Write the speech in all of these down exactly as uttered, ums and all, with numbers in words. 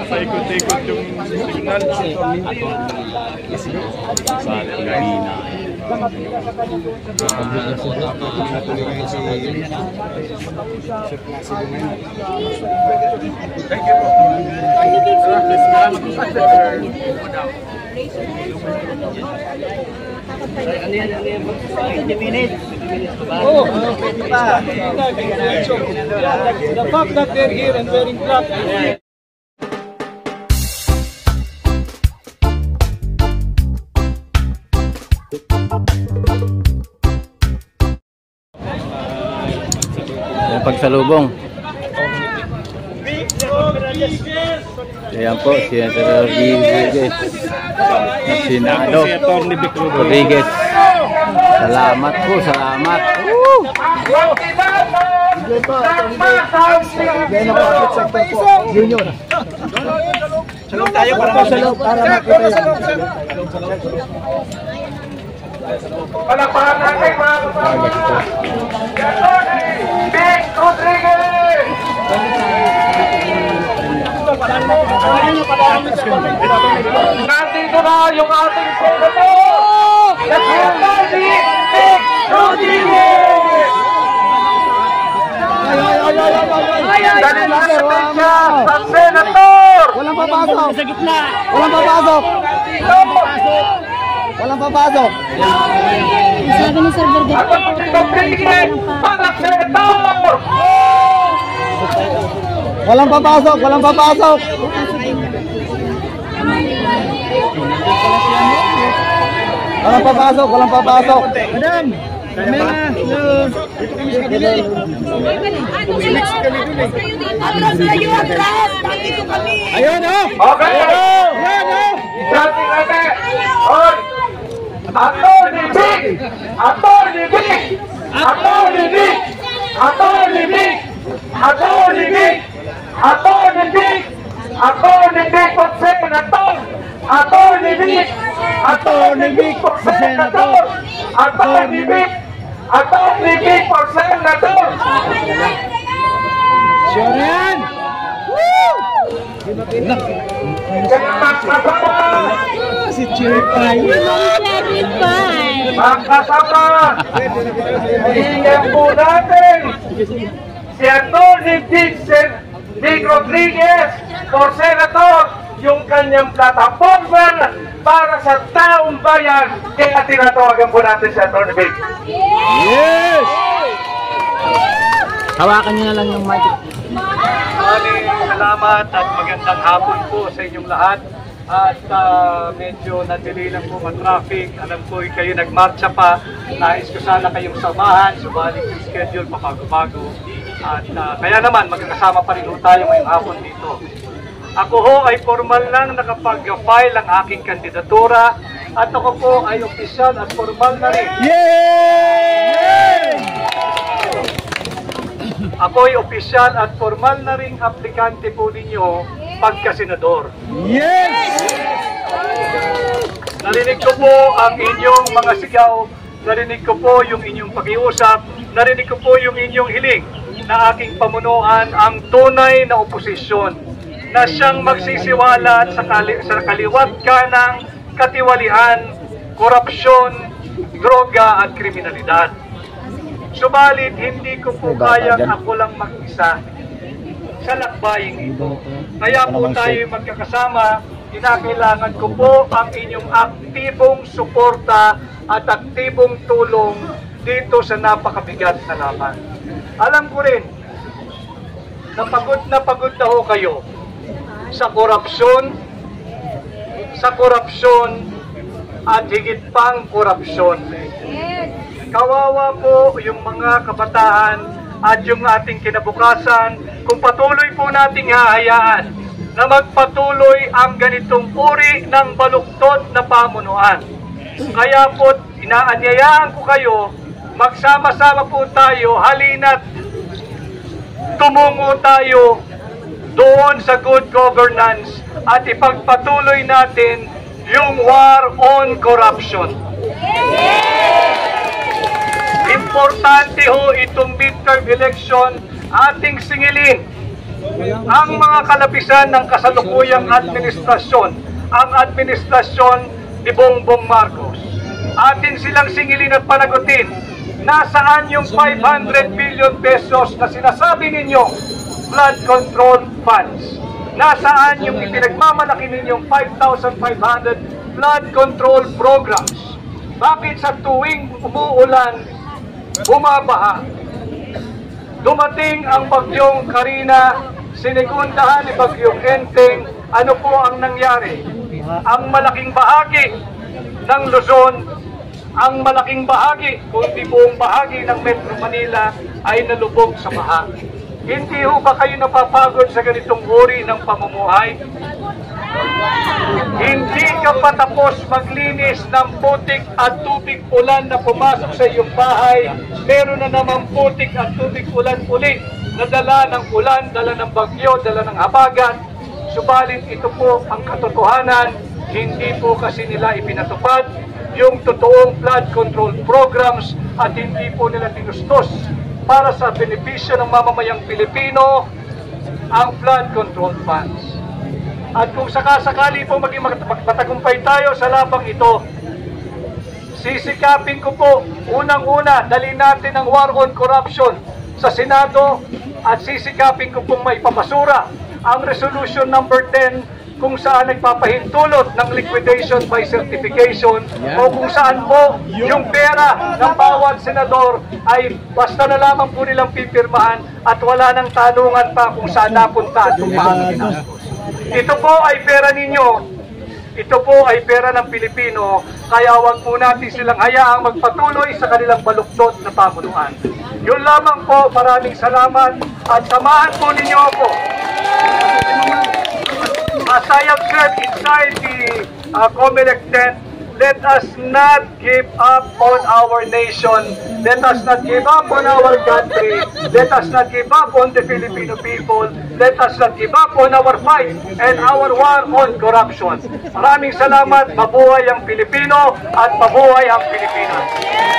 paikot-ikot yung signal. Bali ang gabina. Thank you po. Ano yan? Ano yan? twenty minutes. Oh, pwede pa. The fact that they're here and wearing black. Yung pagsalubong. Ayan po, si Senator Rodriguez. Senado Rodriguez. Salamat po, salamat. Woo! Salong tayo para masalong para makita yan. Palakpakan natin mga kapatid. Vic Rodriguez! Nandito na yung ating senator! Senator Vic Rodriguez! Dali natin siya sa senator! Walang papasok! Sa gitna! Walang papasok! Walang papasok! Sabi ni Sir Vergara. At ang Rodriguez! Para senator! Walang papasok! Walang papasok! Walang papasok! Walang papasok! Madam! Camera! Hello! Dito kami sa kabila eh. Atras kayo, atras! Dito kami! Ayun oh! Okay! Ayun oh! Dati natin! Hoy! Attorney Vic! Attorney Vic! Attorney Vic! Attorney Vic! Attorney Vic! Attorney Vic! Attorney Vic for senator! Attorney Vic! Attorney Vic for senator! Attorney Vic! Attorney Vic for senator! Sure yan! Si Chiripay! Ang kasama! Hinggan po natin si Attorney Vic Rodriguez for senator, yung kanyang plataforma para sa taong bayan. Kaya tinatawagan po natin si Attorney Vic. Yes! Hawakan niyo na lang yung mic. Maraming salamat at magandang hapon po sa inyong lahat. At uh, medyo nadili lang po ma-traffic. Alam ko kayo nagmarcha pa. Nais ko sana kayong samahan. Subalit yung schedule pa bago-bago. At uh, kaya naman magkakasama pa rin po tayo ngayong hapon dito. Ako ho ay formal lang nakapag-file ang aking kandidatura. At ako po ay opisyal at formal na rin. Yay! Ako ay opisyal at formal na ring aplikante po ninyo pagka-senador. Yes! Narinig ko po ang inyong mga sigaw, narinig ko po yung inyong pag-iusap, narinig ko po yung inyong hiling na aking pamunuan ang tunay na oposisyon na siyang magsisiwalat sa, kali sa kaliwat kanang katiwalian, korupsyon, droga at kriminalidad. Subalit, hindi ko po kayang ako lang mag-isa sa lakbaying ito. Kaya po tayo magkakasama, kinakailangan ko po ang inyong aktibong suporta at aktibong tulong dito sa napakabigat na laban. Alam ko rin, na pagod na pagod na ho kayo sa korupsyon, sa korupsyon at higit pang korupsyon. Kawawa po yung mga kabataan at yung ating kinabukasan kung patuloy po nating hahayaan na magpatuloy ang ganitong uri ng baluktot na pamunuan. Kaya po inaanyayaan ko kayo, magsama-sama po tayo, halina't tumungo tayo doon sa good governance at ipagpatuloy natin yung war on corruption. Importante ho itong midterm election, ating singilin ang mga kalabisan ng kasalukuyang administrasyon, ang administrasyon ni Bongbong Marcos. Atin silang singilin at panagutin, nasaan yung five hundred billion pesos na sinasabi ninyo flood control funds? Nasaan yung ipinagmamalaki ninyong five thousand five hundred flood control programs? Bakit sa tuwing umuulan, bumabaha? Dumating ang bagyong Karina, sinigundahan ni bagyong Enteng, ano po ang nangyari? Ang malaking bahagi ng Luzon, ang malaking bahagi, kundi buong bahagi ng Metro Manila ay nalubog sa baha. Hindi ho ba kayo napapagod sa ganitong uri ng pamumuhay? Hindi ka pa tapos maglinis ng putik at tubig ulan na pumasok sa iyong bahay, meron na namang putik at tubig ulan uli na dala ng ulan, dala ng bagyo, dala ng habagat. Subalit ito po ang katotohanan, hindi po kasi nila ipinatupad yung totoong flood control programs at hindi po nila tinustos para sa benepisyo ng mamamayang Pilipino ang flood control funds. At kung sakasakali po maging matagumpay tayo sa labang ito, sisikapin ko po, unang-una, dalhin natin ang war on corruption sa Senado at sisikapin ko pong maipapasura ang resolution number ten kung saan nagpapahintulot ng liquidation by certification o kung saan po yung pera ng bawat senador ay basta na lamang po nilang pipirmahan at wala nang tanungan pa kung saan napunta at kung paano ginastos. Ito po ay pera ninyo, ito po ay pera ng Pilipino, kaya wag po natin silang hayaang magpatuloy sa kanilang baluktot na pamunuan. Yun lamang po, maraming salamat at samahan po ninyo ako. As I have said inside the uh, COMELEC tent, let us not give up on our nation. Let us not give up on our country. Let us not give up on the Filipino people. Let us not give up on our fight and our war on corruption. Maraming salamat. Mabuhay ang Pilipino at mabuhay ang Pilipinas.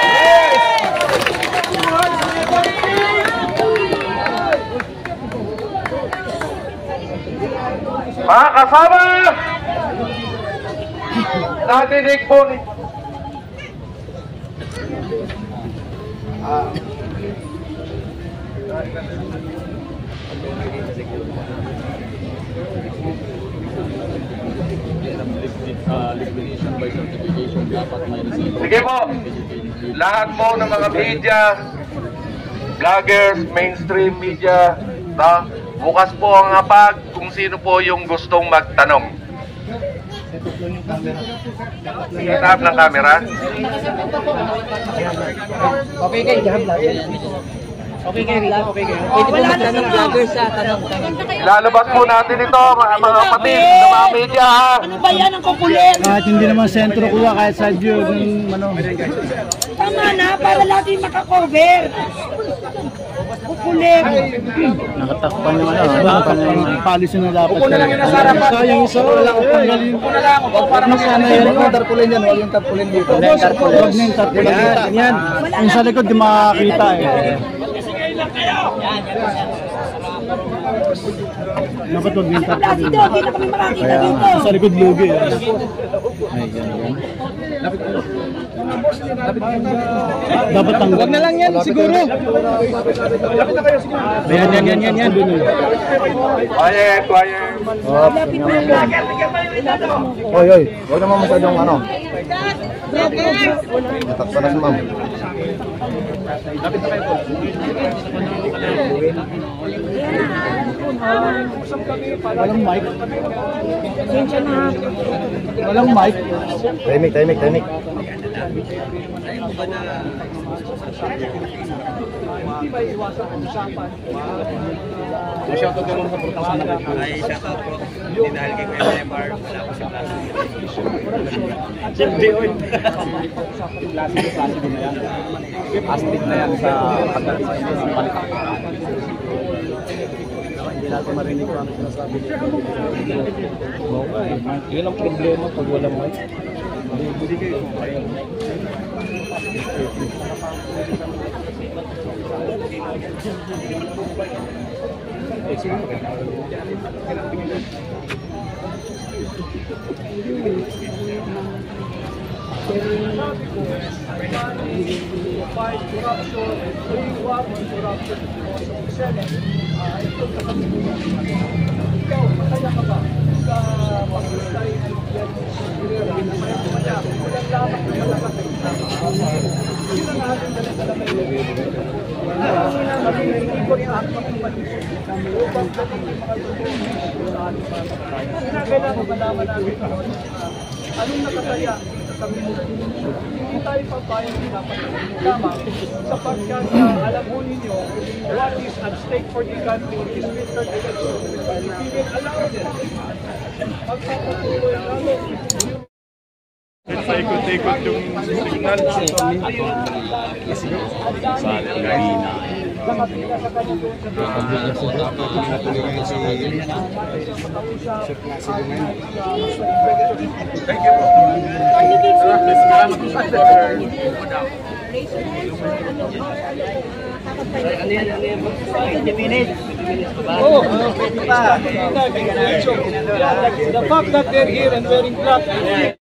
Mga kasama, natinig po ni... Ah. Sige po, lahat po ng mga media, vloggers, mainstream media, ta, bukas po ang hapag kung sino po yung gustong magtanong. Tap ng camera. Okay kayo, jahan lang. Okay kayo, okay kayo. Pwede po magtanong vlogger sa tanong. Ilalabas po natin ito, mga mga kapatid, sa mga media ha. Ano ba yan ang kukulit? Kahit hindi naman sentro kuha, kahit sa Diyo, ng ano. Tama na, para lagi makakover. Kukulit. Nakatakpan yung ano. Nakatakpan yung Policy na dapat. Upo na lang yun nasa harapan. Sayang isa. Tanggalin. Upo na lang ako para Sana yan yung tarpaulin yan. Huwag yung tarpaulin dito. Huwag na yung tarpaulin. Yan. Yung sa likod, di makakita eh. Dapat huwag yung tarpaulin. Dito, hindi na kami makakita dito. Sa likod lugi eh. Ay, ganyan. Dapat tanggal. Huwag na lang yan siguro. Yan, yan, yan, yan, yan. Quiet, quiet. Oy, oy. Huwag naman masyadong ano. Natakpan na si ma'am. Walang mic. Walang mic. Timing, timing, timing. Shoutout ka muna sa protasyon na ay shoutout po. Hindi dahil kay M M R wala ko sa klase. Hindi oy. Klase ko klase din yan. Astig na yan sa pagdating sa palitan. Hindi natin marinig ko ano sinasabi dito. Yun ang problema pag walang mic. Hindi kayo. fight corruption, reward corruption in the Senate. Ah, ito sa kanila. Ikaw, masaya ka ba sa pag-ustay ng Guerrero? Maya-maya, walang lamang na malakas ay isama. Sino na ating dala-dala may Guerrero? Kami nag-ikot sa ating mga panisip. Upang dating yung mga luto sa ating mga kapatay. Kailangan malaman natin anong nakataya sa minuto. Hindi tayo papayag na dapat lamang sapagkat uh, alam mo ninyo what is at stake for the country is midterm election. If you will allow them, magpapatuloy namin. Paikot-ikot yung signal. Sa Gawina. Nakapila sa kanya doon sa Thank you po. Oh, pwede pa. The fact that they're here and wearing black